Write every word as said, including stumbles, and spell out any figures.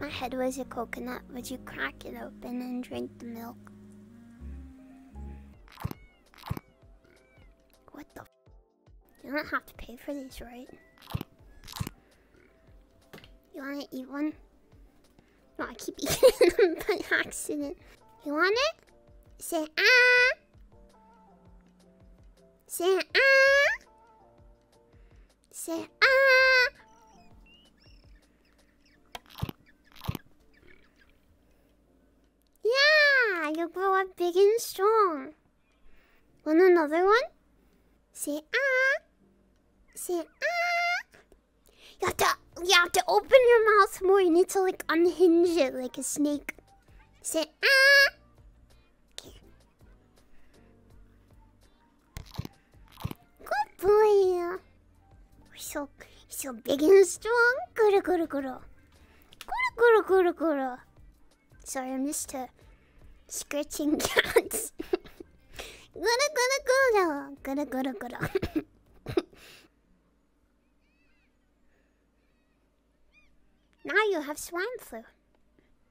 my head was a coconut, would you crack it open and drink the milk? What the f? You don't have to pay for these, right? You wanna eat one? No, I keep eating them by accident. You want it? Say ah! Say ah! Say ah! Yeah! You'll grow up big and strong. Want another one? Say ah! Say ah! You have to, you have to open your mouth more. You need to like unhinge it like a snake. Say ah! Okay. Good boy. We're so, so big and strong. Guru guru guru. Guru guru guru guru. Sorry, I'm used to scratching cats. Guru guru guru. Guru guru guru. Now you have swine flu.